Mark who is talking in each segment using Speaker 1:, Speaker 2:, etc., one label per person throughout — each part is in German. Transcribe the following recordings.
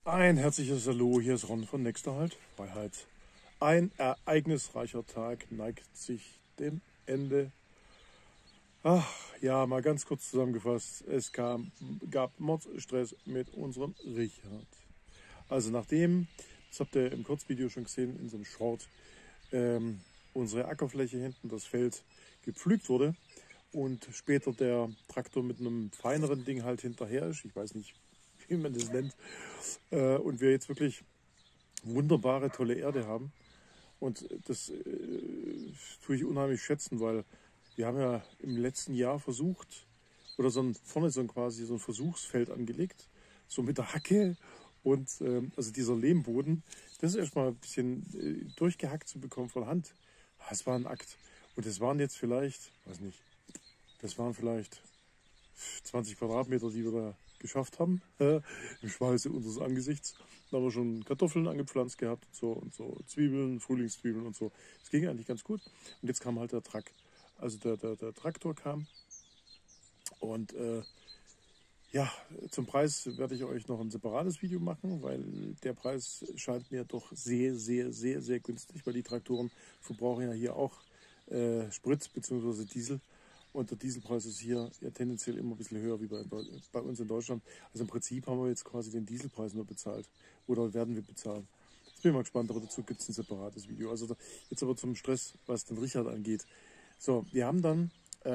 Speaker 1: Ein herzliches Hallo, hier ist Ron von Nexterhalt, Freiheit. Ein ereignisreicher Tag neigt sich dem Ende. Ach ja, mal ganz kurz zusammengefasst, es gab Mordstress mit unserem Richard. Also nachdem, das habt ihr im Kurzvideo schon gesehen, in so einem Short, unsere Ackerfläche hinten, das Feld, gepflügt wurde und später der Traktor mit einem feineren Ding halt hinterher ist, ich weiß nicht, wie man das nennt, und wir jetzt wirklich wunderbare, tolle Erde haben. Und das tue ich unheimlich schätzen, weil wir haben ja im letzten Jahr versucht, oder vorne quasi so ein Versuchsfeld angelegt, so mit der Hacke und also dieser Lehmboden, das ist erstmal ein bisschen durchgehackt zu bekommen von Hand. Das war ein Akt. Und das waren jetzt vielleicht, weiß nicht, das waren vielleicht 20 Quadratmeter, die wir da geschafft haben, im Schweiße unseres Angesichts. Da haben wir schon Kartoffeln angepflanzt gehabt und so Zwiebeln, Frühlingszwiebeln und so. Es ging eigentlich ganz gut. Und jetzt kam halt der Truck. Also der Traktor kam und ja, zum Preis werde ich euch noch ein separates Video machen, weil der Preis scheint mir doch sehr, sehr, sehr, sehr günstig, weil die Traktoren verbrauchen ja hier auch Sprit bzw. Diesel. Und der Dieselpreis ist hier ja tendenziell immer ein bisschen höher wie bei uns in Deutschland. Also im Prinzip haben wir jetzt quasi den Dieselpreis nur bezahlt. Oder werden wir bezahlen. Jetzt bin ich mal gespannt, aber dazu gibt es ein separates Video. Also jetzt aber zum Stress, was den Richard angeht. So, wir haben dann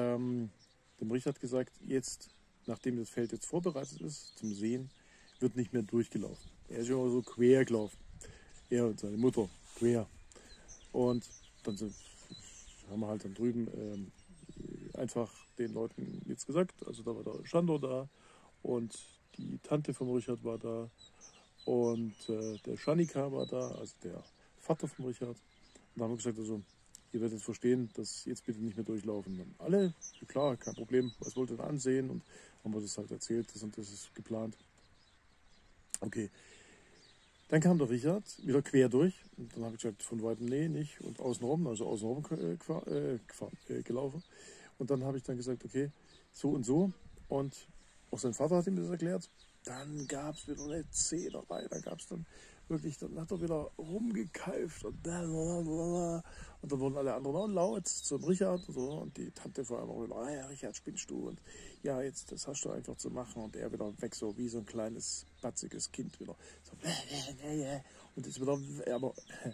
Speaker 1: dem Richard gesagt, jetzt, nachdem das Feld jetzt vorbereitet ist zum Sehen, wird nicht mehr durchgelaufen. Er ist immer so quer gelaufen. Er und seine Mutter quer. Und dann haben wir halt dann drüben einfach den Leuten jetzt gesagt, also da war der Standort da und die Tante von Richard war da und der Schanika war da, also der Vater von Richard. Und da haben wir gesagt, also ihr werdet verstehen, dass jetzt bitte nicht mehr durchlaufen. Dann alle, klar, kein Problem, was wollt ihr denn ansehen? Und haben wir das halt erzählt, das und das ist geplant. Okay. Dann kam der Richard wieder quer durch und dann habe ich gesagt, von weitem nee, nicht und außenrum, also außenrum gelaufen. Und dann habe ich dann gesagt, okay, so und so. Und auch sein Vater hat ihm das erklärt. Dann gab es wieder eine Zehnerei, da gab es dann wirklich, dann hat er wieder rumgekeift und dann wurden alle anderen auch laut zum Richard und so. Und die Tante vor allem auch wieder, ah ja, Richard, spinnst du? Und ja, jetzt, das hast du einfach zu machen. Und er wieder weg, so wie so ein kleines, batziges Kind wieder. So, und jetzt wieder, aber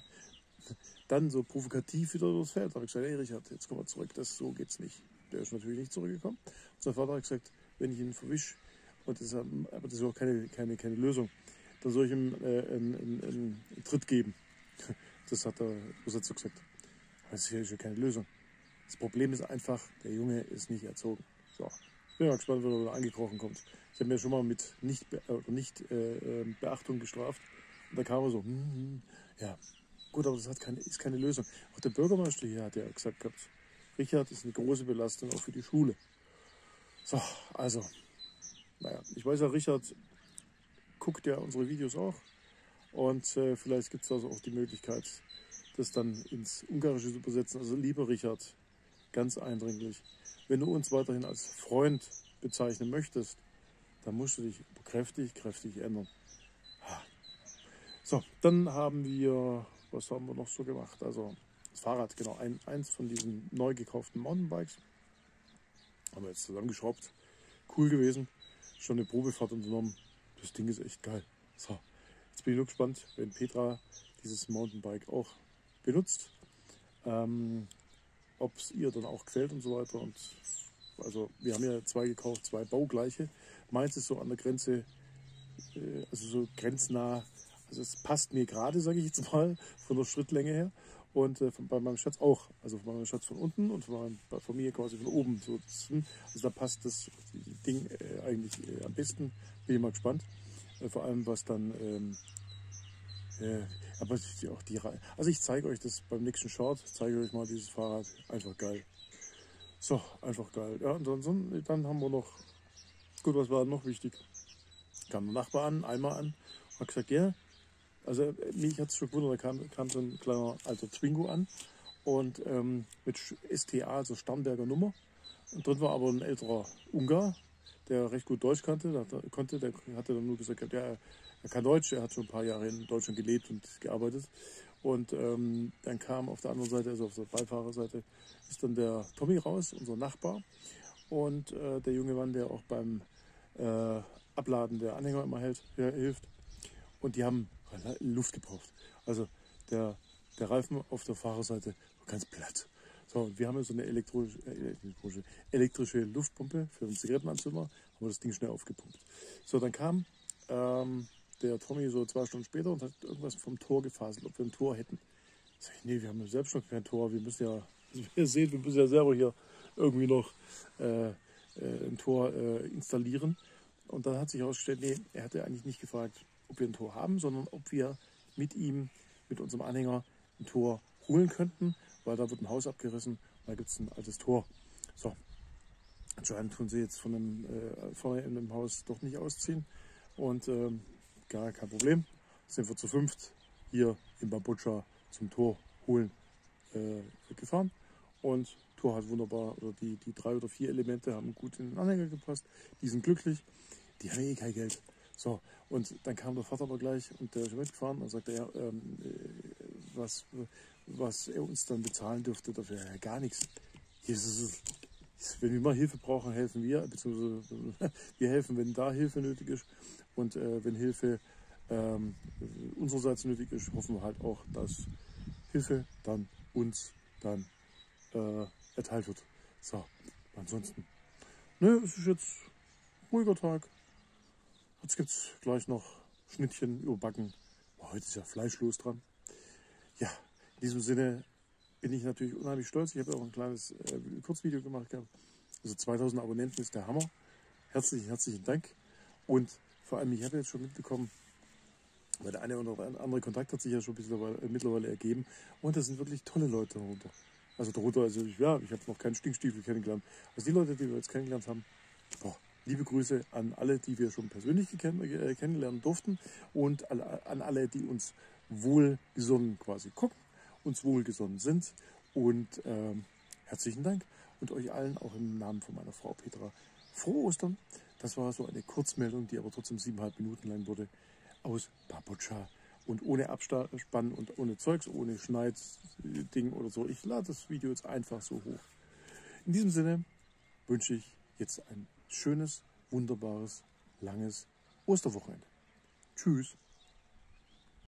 Speaker 1: dann so provokativ wieder durchs Feld. Da habe ich gesagt, hey Richard, jetzt kommen wir zurück, so geht's nicht. Der ist natürlich nicht zurückgekommen. Und sein Vater hat gesagt, wenn ich ihn verwische, aber das ist auch keine Lösung, dann soll ich ihm einen Tritt geben. Das hat er so gesagt. Das ist ja keine Lösung. Das Problem ist einfach, der Junge ist nicht erzogen. So, ich bin mal gespannt, wenn er wieder angekrochen kommt. Ich habe mir schon mal mit Nicht-Beachtung gestraft. Und da kam er so, ja, gut, aber das ist keine Lösung. Auch der Bürgermeister hier hat ja gesagt gehabt, Richard ist eine große Belastung auch für die Schule. So, also, naja, ich weiß ja, Richard guckt ja unsere Videos auch. Und vielleicht gibt es also auch die Möglichkeit, das dann ins Ungarische zu übersetzen. Also lieber Richard, ganz eindringlich, wenn du uns weiterhin als Freund bezeichnen möchtest, dann musst du dich kräftig ändern. So, dann haben wir, was haben wir noch so gemacht? Also das Fahrrad, genau, eins von diesen neu gekauften Mountainbikes. Haben wir jetzt zusammengeschraubt. Cool gewesen. Schon eine Probefahrt unternommen. Das Ding ist echt geil. So, jetzt bin ich nur gespannt, wenn Petra dieses Mountainbike auch benutzt. Ob es ihr dann auch gefällt und so weiter. Und also wir haben ja 2 gekauft, 2 baugleiche. Meins ist so an der Grenze, also so grenznah. Also es passt mir gerade, sage ich jetzt mal, von der Schrittlänge her. Und bei meinem Schatz auch. Also von meinem Schatz von unten und von mir quasi von oben. So, also da passt das Ding eigentlich am besten. Bin ich mal gespannt. Vor allem was dann... aber auch also ich zeige euch das beim nächsten Short. Zeige euch mal dieses Fahrrad. Einfach geil. So, einfach geil. Ja, und dann haben wir noch... Gut, was war noch wichtig? Kam der Nachbar einmal an. Hat gesagt, ja... Also mich hat es schon gewundert, da kam so ein kleiner alter Twingo an und mit STA, also Starnberger Nummer. Und drin war aber ein älterer Ungar, der recht gut Deutsch kannte. Der hatte dann nur gesagt, ja, er kann Deutsch, er hat schon ein paar Jahre in Deutschland gelebt und gearbeitet. Und dann kam auf der anderen Seite, also auf der Beifahrerseite, ist dann der Tommy raus, unser Nachbar. Und der junge Mann, der auch beim Abladen der Anhänger immer hilft. Und die haben Luft gebraucht. Also der Reifen auf der Fahrerseite war ganz platt. So, und wir haben so eine elektrische Luftpumpe für den Zigarettenanzünder, haben wir das Ding schnell aufgepumpt. So, dann kam der Tommy so 2 Stunden später und hat irgendwas vom Tor gefaselt, ob wir ein Tor hätten. Sag ich, nee, wir haben ja selbst noch kein Tor, wir müssen ja, ihr seht, wir müssen ja selber hier irgendwie noch ein Tor installieren. Und dann hat sich herausgestellt, nee, er hatte eigentlich nicht gefragt, ob wir ein Tor haben, sondern ob wir mit ihm, mit unserem Anhänger, ein Tor holen könnten, weil da wird ein Haus abgerissen und da gibt es ein altes Tor. So, anscheinend tun sie jetzt vorne in dem Haus doch nicht ausziehen und gar kein Problem. Sind wir zu 5 hier in Bambucha zum Tor holen gefahren und Tor hat wunderbar, oder die 3 oder 4 Elemente haben gut in den Anhänger gepasst, die sind glücklich, die haben kein Geld. So, und dann kam der Vater aber gleich und der ist mitgefahren und sagte, ja, was er uns dann bezahlen dürfte, dafür ja gar nichts. Wenn wir mal Hilfe brauchen, helfen wir, beziehungsweise wir helfen, wenn da Hilfe nötig ist. Und wenn Hilfe unsererseits nötig ist, hoffen wir halt auch, dass Hilfe dann uns dann erteilt wird. So, ansonsten, ne, es ist jetzt ruhiger Tag. Jetzt gibt es gleich noch Schnittchen überbacken. Heute ist ja fleischlos dran. Ja, in diesem Sinne bin ich natürlich unheimlich stolz. Ich habe auch ein kleines Kurzvideo gemacht gehabt. Also 2000 Abonnenten ist der Hammer. Herzlichen Dank. Und vor allem, ich habe jetzt schon mitbekommen, weil der eine oder andere Kontakt hat sich ja schon mittlerweile ergeben. Und das sind wirklich tolle Leute darunter. Also ich habe noch keinen Stinkstiefel kennengelernt. Also die Leute, die wir jetzt kennengelernt haben, boah, liebe Grüße an alle, die wir schon persönlich kennenlernen durften und an alle, die uns wohlgesonnen quasi gucken, uns wohlgesonnen sind. Und herzlichen Dank und euch allen auch im Namen von meiner Frau Petra frohe Ostern. Das war so eine Kurzmeldung, die aber trotzdem 7,5 Minuten lang wurde, aus Bambucha. Und ohne Abspann und ohne Zeugs, ohne Schneidding oder so. Ich lade das Video jetzt einfach so hoch. In diesem Sinne wünsche ich jetzt ein schönes, wunderbares, langes Osterwochenende. Tschüss.